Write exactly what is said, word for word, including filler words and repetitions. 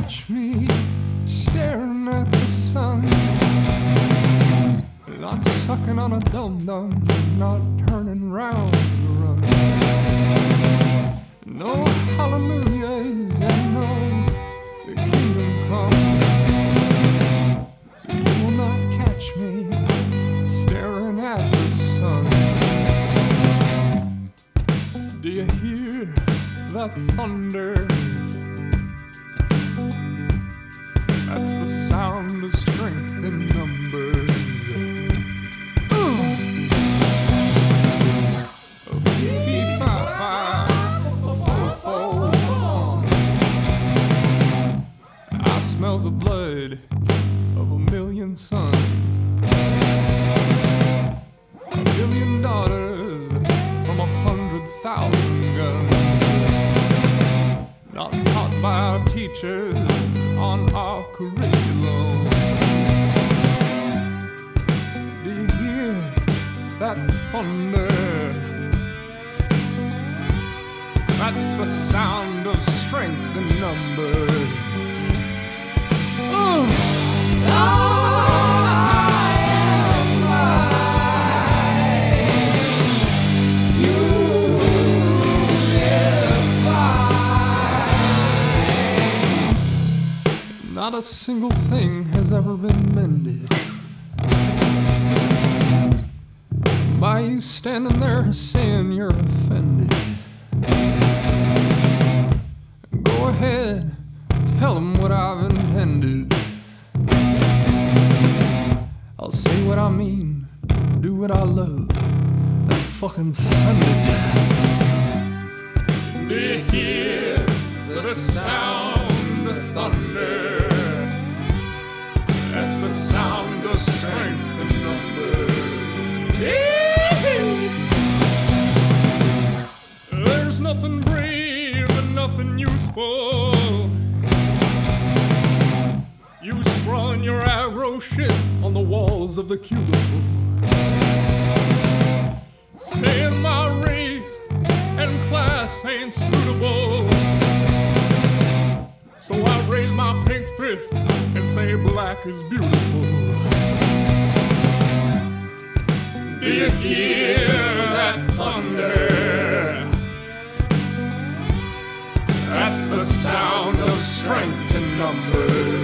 catch me staring at the sun. Not sucking on a dum-dum, not turning round to run. No hallelujahs and no kingdom come. So you will not catch me staring at the sun. Do you hear that thunder? That's the sound of strength in numbers. Smell the blood of a million sons, a million daughters from a hundred thousand guns, not taught by our teachers on our curriculum. Do you hear that thunder? That's the sound of strength in numbers. Not a single thing has ever been mended by you standing there saying you're offended. Go ahead, tell them what I've intended. I'll say what I mean, do what I love, and fucking send it. Do you hear the sound of thunder? That's the sound of strength in numbers. There's nothing brave and nothing useful. You sprung your aggro shit on the walls of the cubicle, saying my race and class ain't suitable. So I raise my pink fist and say black is beautiful. Do you hear that thunder? That's the sound of strength in numbers.